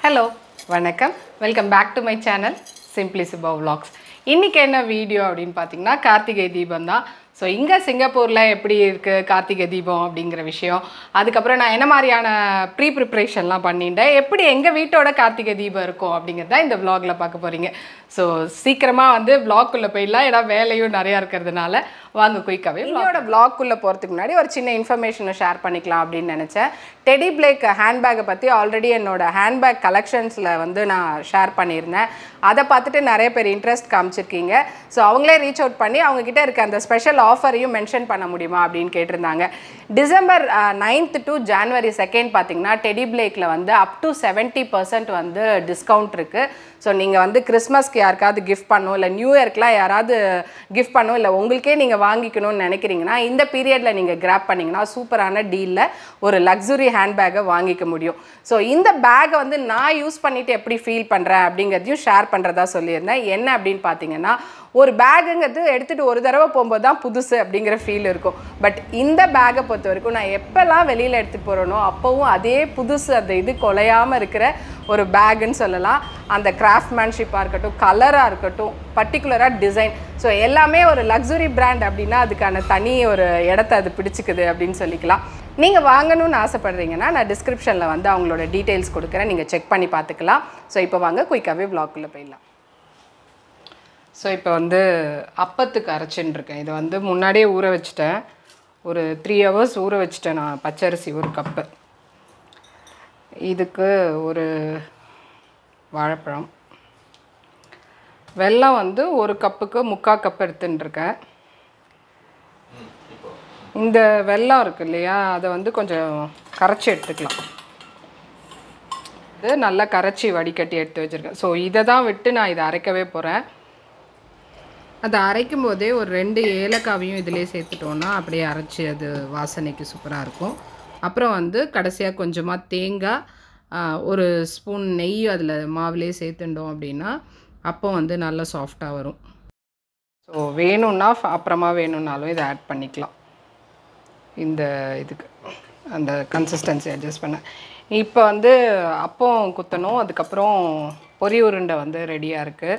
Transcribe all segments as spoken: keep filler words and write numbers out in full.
Hello, vanakkam. Welcome back to my channel, Simply Subba Vlogs. இன்னைக்கு என்ன video அப்படினு பாத்தீங்கன்னா கார்த்திகை தீபம் தான். ஸோ இங்கே சிங்கப்பூரில் எப்படி இருக்குது கார்த்திகை தீபம் அப்படிங்கிற விஷயம், அதுக்கப்புறம் நான் என்ன மாதிரியான ப்ரீ ப்ரிப்ரேஷன்லாம் பண்ணிட்டேன், எப்படி எங்கள் வீட்டோட கார்த்திகை தீபம் இருக்கும் அப்படிங்கிறத இந்த விலாகில் பார்க்க போகிறீங்க. ஸோ சீக்கிரமாக வந்து விலாக்குள்ளே போயிடலாம், ஏன்னா வேலையும் நிறையா இருக்கிறதுனால வாங்க குயிக்காகவே என்னோட விலாக்குள்ளே போகிறதுக்கு முன்னாடி ஒரு சின்ன இன்ஃபர்மேஷனை ஷேர் பண்ணிக்கலாம் அப்படின்னு நினச்சேன். டெடி பிளேக் ஹேண்ட்பேக்கை பற்றி ஆல்ரெடி என்னோட ஹேண்ட்பேக் கலெக்ஷன்ஸில் வந்து நான் ஷேர் பண்ணியிருந்தேன். அதை பார்த்துட்டு நிறைய பேர் இன்ட்ரெஸ்ட் காமிச்சிருக்கீங்க. ஸோ அவங்களே ரீச் அவுட் பண்ணி அவங்கக்கிட்ட இருக்க அந்த ஸ்பெஷல் ஆஃபரையும் மென்ஷன் பண்ண முடியுமா அப்படின்னு கேட்டிருந்தாங்க. December ninth to January second பார்த்தீங்கன்னா டெடி பிளேக்கில் வந்து அப் டு செவன்ட்டி பர்சன்ட் வந்து டிஸ்கவுண்ட் இருக்குது. ஸோ நீங்கள் வந்து கிறிஸ்மஸ்க்கு யாருக்காவது கிஃப்ட் பண்ணணும், இல்லை நியூ இயர்க்கெலாம் யாராவது கிஃப்ட் பண்ணணும், இல்லை உங்களுக்கே நீங்கள் வாங்கிக்கணும்னு நினைக்கிறீங்கன்னா இந்த பீரியடில் நீங்கள் கிராப் பண்ணிங்கன்னா சூப்பரான டீலில் ஒரு லக்ஸுரி ஹேண்ட்பேக்கை வாங்கிக்க முடியும். ஸோ இந்த பேக்கை வந்து நான் யூஸ் பண்ணிவிட்டு எப்படி ஃபீல் பண்ணுறேன் அப்படிங்கிறதையும் ஷேர் பண்ணுறதா சொல்லியிருந்தேன். என்ன அப்படின்னு பார்த்தீங்கன்னா, ஒரு பேக்குங்கிறது எடுத்துகிட்டு ஒரு தடவை போகும்போது தான் புதுசு அப்படிங்கிற ஃபீல் இருக்கும். பட் இந்த பேக்கை பொறுத்த வரைக்கும் நான் எப்போல்லாம் வெளியில் எடுத்துகிட்டு போகிறேனோ அப்போவும் அதே புதுசு, அந்த இது குலையாமல் இருக்கிற ஒரு பேக்குன்னு சொல்லலாம். அந்த கிராஃப்ட்மேன்ஷிப்பாக இருக்கட்டும், கலராக இருக்கட்டும், பர்டிகுலராக டிசைன், ஸோ எல்லாமே ஒரு லக்ஸுரி பிராண்ட் அப்படின்னா அதுக்கான தனி ஒரு இடத்த அது பிடிச்சிக்குது அப்படின்னு சொல்லிக்கலாம். நீங்கள் வாங்கணும்னு ஆசைப்படுறீங்கன்னா நான் டிஸ்கிரிப்ஷனில் வந்து அவங்களோட டீட்டெயில்ஸ் கொடுக்குறேன், நீங்கள் செக் பண்ணி பார்த்துக்கலாம். ஸோ இப்போ வாங்க குயிக்காகவே விலாக்குள்ளே போயிடலாம். ஸோ இப்போ வந்து அப்பத்துக்கு அரைச்சின்னு இருக்கேன். இதை வந்து முன்னாடியே ஊற வச்சுட்டேன், ஒரு த்ரீ ஹவர்ஸ் ஊற வச்சுட்டேன் நான். பச்சரிசி ஒரு கப்பு, இதுக்கு ஒரு வாழைப்பழம், வெல்லம் வந்து ஒரு கப்புக்கு முக்கால் கப் எடுத்துட்டுருக்கேன். இந்த வெல்லம் இருக்குது இல்லையா, அதை வந்து கொஞ்சம் கரைச்சி எடுத்துக்கலாம். இது நல்லா கரைச்சி வடிகட்டி எடுத்து வச்சுருக்கேன். ஸோ இதை தான் விட்டு நான் இதை அரைக்கவே போகிறேன். அதை அரைக்கும் போதே ஒரு ரெண்டு ஏலக்காவையும் இதிலே சேர்த்துட்டோன்னா அப்படியே அரைச்சி அது வாசனைக்கு சூப்பராக இருக்கும். அப்புறம் வந்து கடைசியாக கொஞ்சமாக தேங்காய், ஒரு ஸ்பூன் நெய் அதில் மாவுலே சேர்த்துட்டோம் அப்படின்னா அப்போ வந்து நல்லா சாஃப்டாக வரும். ஸோ வேணும்னா அப்புறமா வேணும்னாலும் இதை ஆட் பண்ணிக்கலாம். இந்த இதுக்கு அந்த கன்சிஸ்டன்சி அட்ஜஸ்ட் பண்ண இப்போ வந்து அப்பம் குத்தணும். அதுக்கப்புறம் பொரி உருண்டை வந்து ரெடியாக இருக்குது.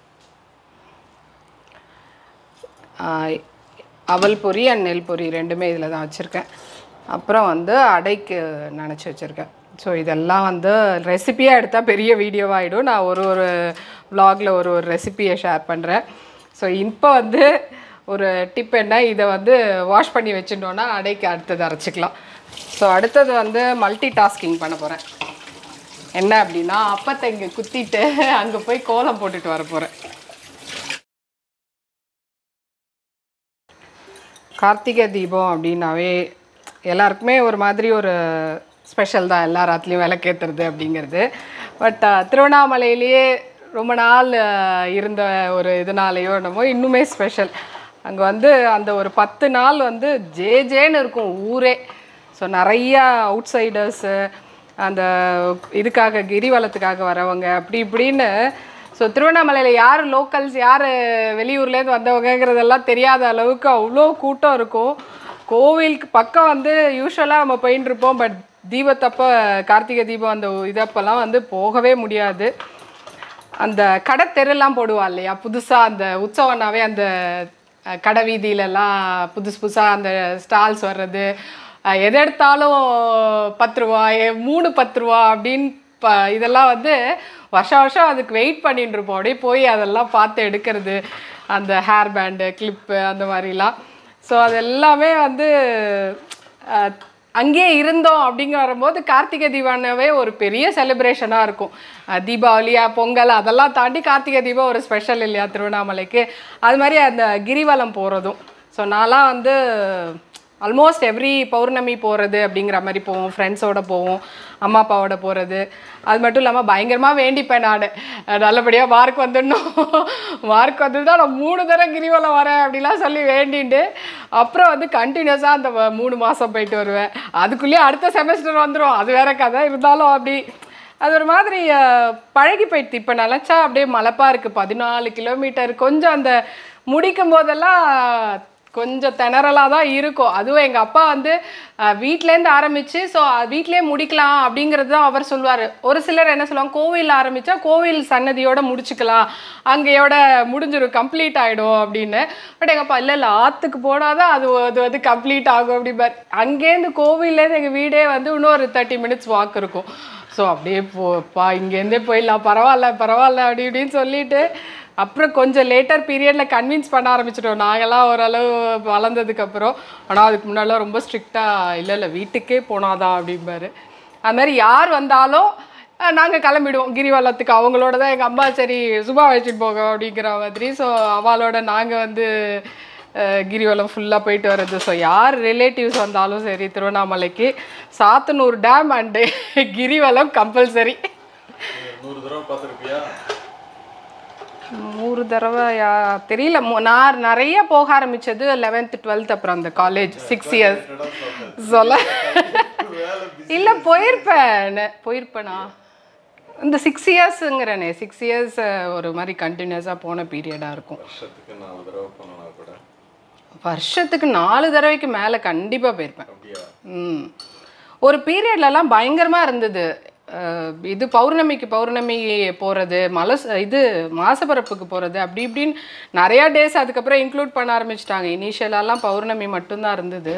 அவல் பொரி அண்ட் நெல் பொரி ரெண்டுமே இதில் தான் வச்சுருக்கேன். அப்புறம் வந்து அடைக்கு நினச்சி வச்சுருக்கேன். ஸோ இதெல்லாம் வந்து ரெசிப்பியாக எடுத்தால் பெரிய வீடியோவாகிடும். நான் ஒரு ஒரு விலாகில் ஒரு ஒரு ரெசிப்பியை ஷேர் பண்ணுறேன். ஸோ இப்போ வந்து ஒரு டிப் என்ன, இதை வந்து வாஷ் பண்ணி வச்சுட்டோன்னா அடைக்கு அடுத்தது அரைச்சிக்கலாம். ஸோ அடுத்தது வந்து மல்டி டாஸ்கிங் பண்ண போகிறேன். என்ன அப்படின்னா, அப்பத்தை இங்கே குத்திட்டு அங்கே போய் கோலம் போட்டுட்டு வர போகிறேன். கார்த்திகை தீபம் அப்படின்னாவே எல்லாருக்குமே ஒரு மாதிரி ஒரு ஸ்பெஷல் தான், எல்லா ராத்துலேயும் விளக்கேற்றுறது அப்படிங்கிறது. பட் திருவண்ணாமலையிலேயே ரொம்ப நாள் இருந்த ஒரு இதனாலேயோ என்னமோ இன்னுமே ஸ்பெஷல். அங்கே வந்து அந்த ஒரு பத்து நாள் வந்து ஜே ஜேன்னு இருக்கும் ஊரே. ஸோ நிறையா அவுட் சைடர்ஸு, அந்த இதுக்காக கிரிவலத்துக்காக வரவங்க அப்படி இப்படின்னு. ஸோ திருவண்ணாமலையில் யார் லோக்கல்ஸ், யார் வெளியூர்லேருந்து வந்தவங்கிறதெல்லாம் தெரியாத அளவுக்கு அவ்வளோ கூட்டம் இருக்கும். கோவிலுக்கு பக்கம் வந்து யூஸ்வலாக நம்ம போயின்னு இருப்போம். பட் தீபத்தப்போ, கார்த்திகை தீபம் அந்த இதப்பெல்லாம் வந்து போகவே முடியாது. அந்த கடை தெருலாம் போடுவா இல்லையா புதுசாக, அந்த உற்சவனாவே அந்த கடை வீதியிலலாம் புதுசு புதுசாக அந்த ஸ்டால்ஸ் வர்றது, எது எடுத்தாலும் பத்து ரூபா, மூணு பத்து ரூபா அப்படின்னு ப இதெல்லாம் வந்து வருஷம் வருஷம் அதுக்கு வெயிட் பண்ணிட்டு இருப்போம். அப்படியே போய் அதெல்லாம் பார்த்து எடுக்கிறது, அந்த ஹேர் பேண்டு, கிளிப்பு, அந்த மாதிரிலாம். ஸோ அது எல்லாமே வந்து அங்கேயே இருந்தோம் அப்படிங்க வரும்போது கார்த்திகை தீபாவளியாவே ஒரு பெரிய செலிப்ரேஷனாக இருக்கும். தீபாவளியா, பொங்கல் அதெல்லாம் தாண்டி கார்த்திகை தீபம் ஒரு ஸ்பெஷல் இல்லையா திருவண்ணாமலைக்கு. அது மாதிரி அந்த கிரிவலம் போகிறதும். ஸோ நான்லாம் வந்து ஆல்மோஸ்ட் எவ்ரி பௌர்ணமி போகிறது அப்படிங்கிற மாதிரி போவோம், ஃப்ரெண்ட்ஸோடு போவோம், அம்மா அப்பாவோட போகிறது. அது மட்டும் இல்லாமல் பயங்கரமாக வேண்டிப்பேன் நான், நல்லபடியாக மார்க் வந்துடணும், மார்க் வந்து தான் நான் மூணு தடவை கிரிவலம் வரேன் அப்படிலாம் சொல்லி வேண்டிட்டு அப்புறம் வந்து கண்டினியூஸாக அந்த மூணு மாதம் போயிட்டு வருவேன். அதுக்குள்ளேயே அடுத்த செமஸ்டர் வந்துடும், அது வேற கதை. இருந்தாலும் அப்படி அது ஒரு மாதிரி பழகி போயிடுது. இப்போ நினச்சா அப்படியே மலைப்பா இருக்குது, பதினாலு கிலோமீட்டர். கொஞ்சம் அந்த முடிக்கும் போதெல்லாம் கொஞ்சம் திணறலாக தான் இருக்கும். அதுவும் எங்கள் அப்பா வந்து வீட்டிலேருந்து ஆரம்பித்து ஸோ வீட்டிலே முடிக்கலாம் அப்படிங்கிறது தான் அவர் சொல்லுவார். ஒரு சிலர் என்ன சொல்லுவாங்க, கோவிலில் ஆரம்பித்தா கோவில் சன்னதியோடு முடிச்சுக்கலாம், அங்கேயோட முடிஞ்சிடும், கம்ப்ளீட் ஆகிடும் அப்படின்னு. பட் எங்கள் அப்பா இல்லை இல்லை ஆற்றுக்கு போனால் தான் அது அது வந்து கம்ப்ளீட் ஆகும் அப்படிம்பார். அங்கேருந்து கோவில்லேருந்து எங்கள் வீடே வந்து இன்னும் ஒரு தேர்ட்டி மினிட்ஸ் வாக் இருக்கும். ஸோ அப்படியே போப்பா இங்கேருந்தே போயிடலாம், பரவாயில்ல பரவாயில்ல அப்படி இப்படின்னு சொல்லிட்டு அப்புறம் கொஞ்சம் லேட்டர் பீரியடில் கன்வின்ஸ் பண்ண ஆரம்பிச்சிட்டோம் நாங்கள்லாம் ஓரளவு வளர்ந்ததுக்கப்புறம். ஆனால் அதுக்கு முன்னாடிலாம் ரொம்ப ஸ்ட்ரிக்டாக இல்லை இல்லை வீட்டுக்கே போனாதான் அப்படிம்பாரு. அது மாதிரி யார் வந்தாலும் நாங்கள் கிளம்பிடுவோம் கிரிவலத்துக்கு. அவங்களோட தான் எங்கள் அம்மா சரி சுபா வச்சுட்டு போக அப்படிங்கிற மாதிரி. ஸோ அவளோட நாங்கள் வந்து கிரிவலம் ஃபுல்லாக போயிட்டு வர்றது. ஸோ யார் ரிலேட்டிவ்ஸ் வந்தாலும் சரி திருவண்ணாமலைக்கு சாத்தனூர் டேம் அண்டு கிரிவலம் கம்பல்சரி. நூறு தடவை பார்த்துருப்பியா? நூறு தடவை யா தெரியல. நான் நிறைய போக ஆரம்பித்தது லெவன்த்து டுவெல்த் அப்புறம் அந்த காலேஜ் சிக்ஸ் இயர்ஸ் சொல்ல இல்லை போயிருப்பேன் போயிருப்பேனா இந்த சிக்ஸ் இயர்ஸுங்கிறனே சிக்ஸ் இயர்ஸ் ஒரு மாதிரி கண்டினியூஸாக போன பீரியடாக இருக்கும். வருஷத்துக்கு நாலு தடவை போனா கூட வருஷத்துக்கு நாலு தடவைக்கு மேலே கண்டிப்பாக போயிருப்பேன். ம் ஒரு பீரியட்லலாம் பயங்கரமாக இருந்தது. இது பௌர்ணமிக்கு பௌர்ணமி போகிறது, மலை இது மாசப்பரப்புக்கு போகிறது, அப்படி இப்படின்னு நிறையா டேஸ் அதுக்கப்புறம் இன்க்ளூட் பண்ண ஆரம்பிச்சிட்டாங்க. இனிஷியலாலாம் பௌர்ணமி மட்டும்தான் இருந்தது.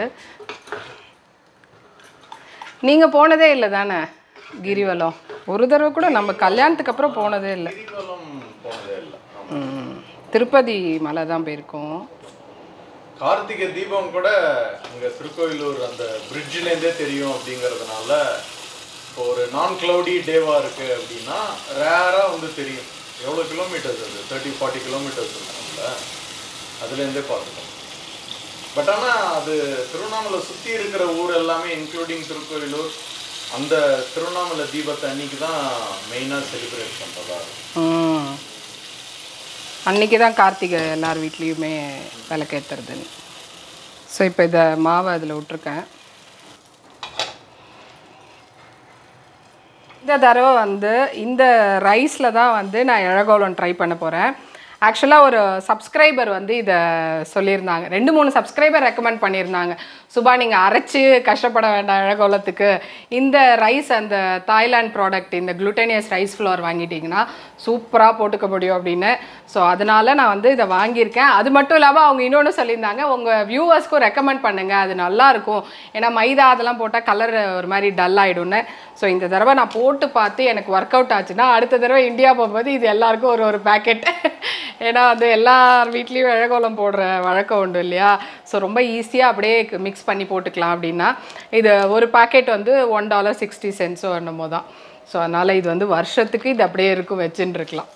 நீங்கள் போனதே இல்லை தானே கிரிவலம்? ஒரு தடவை கூட நம்ம கல்யாணத்துக்கு அப்புறம் போனதே இல்லை. திருப்பதி மலை தான் போயிருக்கோம். கார்த்திகை தீபம் கூட இங்கே திருக்கோயிலூர் அந்த பிரிட்ஜிலேருந்தே தெரியும் அப்படிங்கிறதுனால இப்போ ஒரு நான் கிளவுடி டேவாக இருக்குது அப்படின்னா ரேராக வந்து தெரியும். எவ்வளோ கிலோமீட்டர்ஸ் அது தேர்ட்டி ஃபார்ட்டி கிலோமீட்டர்ஸ் இருக்கும்ல, அதுலேருந்தே பார்த்துக்கோம். பட் ஆனால் அது திருவண்ணாமலை சுற்றி இருக்கிற ஊர் எல்லாமே இன்க்ளூடிங் திருக்கோயிலூர் அந்த திருவண்ணாமலை தீபத்தை அன்னைக்கு தான் மெயினாக செலிப்ரேட் பண்ணுறதா இருக்கும். அன்றைக்கி தான் கார்த்திகை எல்லார் வீட்லேயுமே விளக்கேற்றுறதுன்னு. ஸோ இப்போ இதை மாவை அதில் விட்ருக்கேன். இந்த தடவை வந்து இந்த ரைஸில் தான் வந்து நான் இழகோலம் ட்ரை பண்ண போகிறேன். ஆக்சுவலாக ஒரு சப்ஸ்கிரைபர் வந்து இதை சொல்லியிருந்தாங்க, ரெண்டு மூணு சப்ஸ்கிரைபர் ரெக்கமெண்ட் பண்ணியிருந்தாங்க, சுபா நீங்கள் அரைச்சி கஷ்டப்பட வேண்டாம் இழகோலத்துக்கு, இந்த ரைஸ் அந்த தாய்லாண்ட் ப்ராடக்ட் இந்த குளுட்டேனியஸ் ரைஸ் ஃப்ளோர் வாங்கிட்டிங்கன்னா சூப்பராக போட்டுக்க முடியும் அப்படின்னு. ஸோ அதனால் நான் வந்து இதை வாங்கியிருக்கேன். அது மட்டும் இல்லாமல் அவங்க இன்னொன்று சொல்லியிருந்தாங்க, உங்கள் வியூவர்ஸ்க்கும் ரெக்கமெண்ட் பண்ணுங்கள், அது நல்லாயிருக்கும், ஏன்னா மைதா அதெல்லாம் போட்டால் கலர் ஒரு மாதிரி டல் ஆகிடும்னு. ஸோ இந்த தடவை நான் போட்டு பார்த்து எனக்கு ஒர்க் அவுட் ஆச்சுன்னா அடுத்த தடவை இந்தியா போகும்போது இது எல்லாருக்கும் ஒரு ஒரு பேக்கெட், ஏன்னா வந்து எல்லார் வீட்லேயும் இழகோலம் போடுற வழக்கம் உண்டு இல்லையா. ஸோ ரொம்ப ஈஸியாக அப்படியே மிக்ஸ் பண்ணி போட்டுக்கலாம் அப்படின்னா இது ஒரு பேக்கெட் வந்து ஒன் டாலர் சிக்ஸ்டி சென்ட்ஸோ என்னமோ தான். ஸோ அதனால் இது வந்து வருஷத்துக்கு இது அப்படியே இருக்கும் வச்சுன்னு இருக்கலாம்.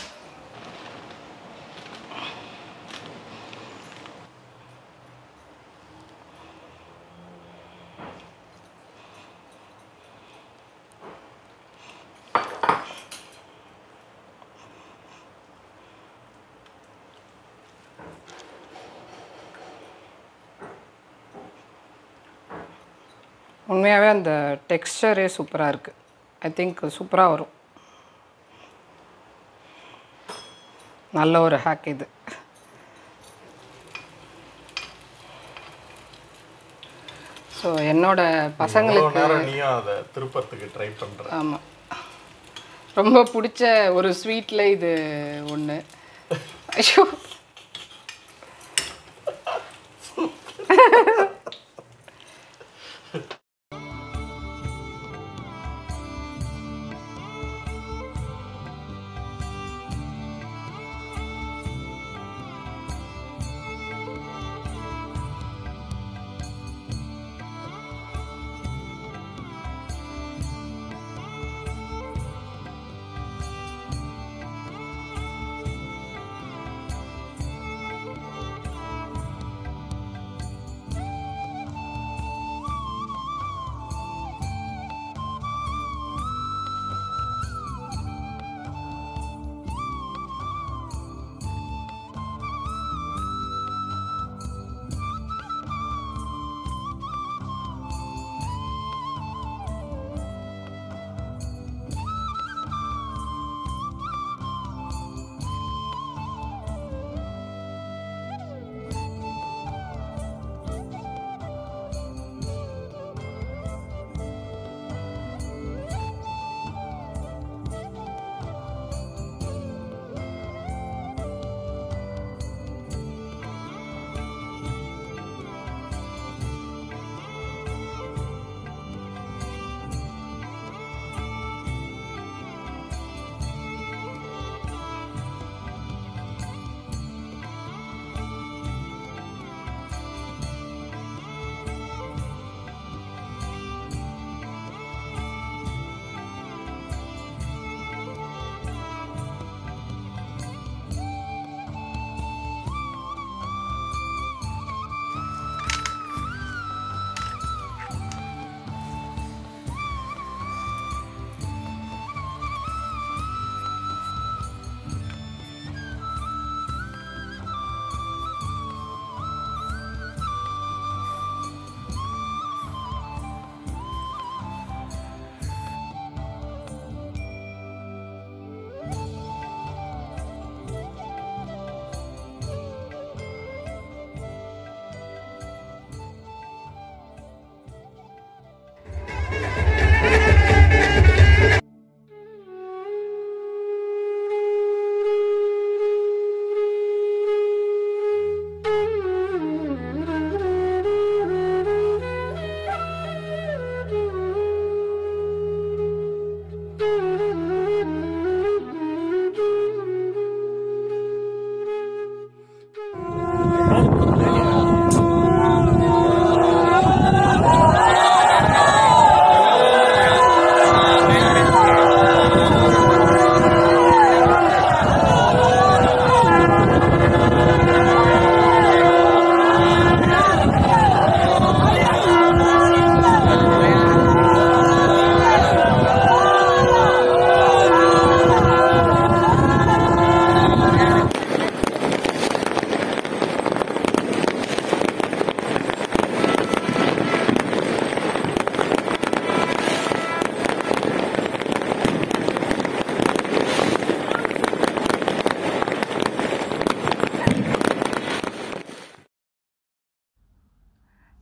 உண்மையாகவே அந்த டெக்ஸ்டரே சூப்பராக இருக்குது. ஐ திங்க் சூப்பராக வரும். நல்ல ஒரு ஹேக் இது. ஸோ என்னோட பசங்களுக்கு திருப்பத்துக்கு ட்ரை பண்ணுறேன். ஆமாம், ரொம்ப பிடிச்ச ஒரு ஸ்வீட்டில் இது ஒன்று. ஐயோ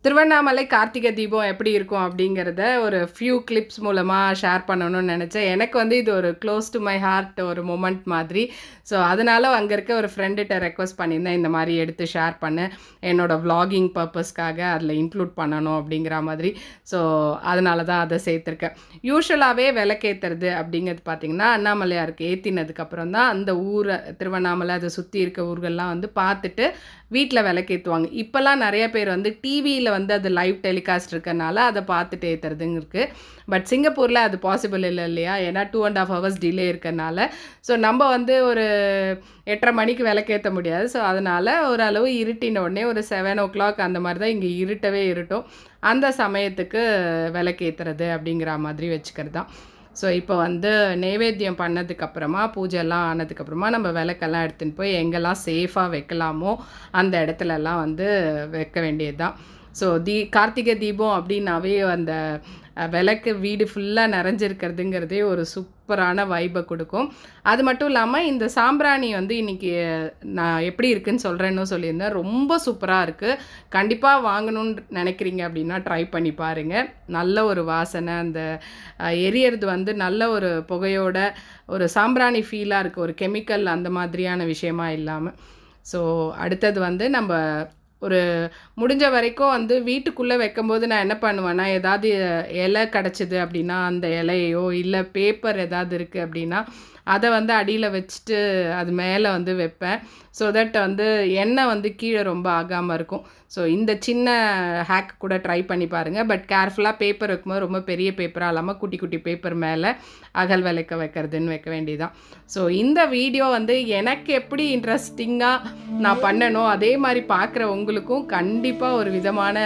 திருவண்ணாமலை கார்த்திகை தீபம் எப்படி இருக்கும் அப்படிங்கிறத ஒரு ஃபியூ கிளிப்ஸ் மூலமாக ஷேர் பண்ணணும்னு நினச்சேன். எனக்கு வந்து இது ஒரு க்ளோஸ் டு மை ஹார்ட் ஒரு மொமெண்ட் மாதிரி. ஸோ அதனால் அங்கே இருக்க ஒரு ஃப்ரெண்டுகிட்ட ரெக்வஸ்ட் பண்ணியிருந்தேன், இந்த மாதிரி எடுத்து ஷேர் பண்ணேன், என்னோடய vlogging பர்பஸ்க்காக அதில் இன்க்ளூட் பண்ணணும் அப்படிங்கிற மாதிரி. ஸோ அதனால தான் அதை சேர்த்துருக்கேன். யூஸ்வலாகவே விளக்கேற்றுறது அப்படிங்கிறது பார்த்திங்கன்னா அண்ணாமலையாருக்கு ஏற்றினதுக்கப்புறம் தான் அந்த ஊரை திருவண்ணாமலை அதை சுற்றி இருக்க ஊர்கள்லாம் வந்து பார்த்துட்டு வீட்டில் விளக்கேற்றுவாங்க. இப்போல்லாம் நிறைய பேர் வந்து டிவியில் வந்து அது லைவ் டெலிகாஸ்ட் இருக்கறனால அதை பார்த்துட்டு ஏற்றுறதுங்க இருக்குது. பட் சிங்கப்பூரில் அது பாசிபிள் இல்லை இல்லையா, ஏன்னா two and half hours delay இருக்கறனால. ஸோ நம்ம வந்து ஒரு எட்டரை மணிக்கு விளக்கேற்ற முடியாது. ஸோ அதனால் ஓரளவு இருட்டின உடனே ஒரு செவன் ஓ கிளாக் அந்த மாதிரி தான் இங்கே இருட்டவே இருட்டும். அந்த சமயத்துக்கு விளக்கேற்றுறது அப்படிங்கிற மாதிரி வச்சுக்கிறது தான். ஸோ இப்போ வந்து நைவேத்தியம் பண்ணதுக்கப்புறமா பூஜைலாம் ஆனதுக்கப்புறமா நம்ம விளக்கெல்லாம் எடுத்துன்னு போய் எங்கெல்லாம் சேஃபாக வைக்கலாமோ அந்த இடத்துலலாம் வந்து வைக்க வேண்டியது தான். ஸோ தீ கார்த்திகை தீபம் அப்படின்னாவே அந்த விளக்கு வீடு ஃபுல்லாக நிறைஞ்சிருக்கிறதுங்கிறதே ஒரு சூப்பரான வைபை கொடுக்கும். அது மட்டும் இல்லாமல் இந்த சாம்பிராணி வந்து இன்றைக்கி நான் எப்படி இருக்குதுன்னு சொல்கிறேன்னு சொல்லியிருந்தேன். ரொம்ப சூப்பராக இருக்குது. கண்டிப்பாக வாங்கணும்னு நினைக்கிறீங்க அப்படின்னா ட்ரை பண்ணி பாருங்கள். நல்ல ஒரு வாசனை, அந்த எரியறது வந்து நல்ல ஒரு புகையோட ஒரு சாம்பிராணி ஃபீலாக இருக்குது, ஒரு கெமிக்கல் அந்த மாதிரியான விஷயமா இல்லாமல். ஸோ அடுத்தது வந்து நம்ம ஒரு முடிஞ்ச வரைக்கும் வந்து வீட்டுக்குள்ளே வைக்கும்போது நான் என்ன பண்ணுவேன்னா, ஏதாவது இலை கிடச்சிது அப்படின்னா அந்த இலையோ இல்லை பேப்பர் ஏதாவது இருக்குது அப்படின்னா அதை வந்து அடியில் வச்சுட்டு அது மேலே வந்து வைப்பேன். ஸோ தட் வந்து எண்ணெய் வந்து கீழே ரொம்ப ஆகாமல் இருக்கும். ஸோ இந்த சின்ன ஹேக் கூட ட்ரை பண்ணி பாருங்கள். பட் கேர்ஃபுல்லாக பேப்பர் வைக்கும்போது ரொம்ப பெரிய பேப்பராக இல்லாமல் குட்டி குட்டி பேப்பர் மேலே அகல் விளக்க வைக்கிறதுன்னு வைக்க வேண்டியதான். ஸோ இந்த வீடியோ வந்து எனக்கு எப்படி இன்ட்ரெஸ்டிங்காக நான் பண்ணணும் அதே மாதிரி பார்க்குற உங்களுக்கும் கண்டிப்பாக ஒரு விதமான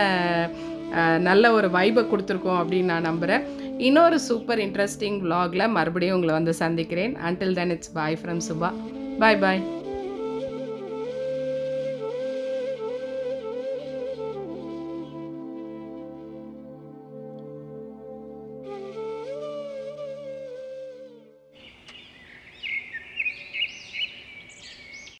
நல்ல ஒரு வைபை கொடுத்துருக்கோம் அப்படின்னு நான் நம்புகிறேன். இன்னொரு சூப்பர் இன்ட்ரெஸ்டிங் vlogல மறுபடியும் உங்களை வந்து சந்திக்கிறேன். Until then, it's bye from Subha. Bye bye.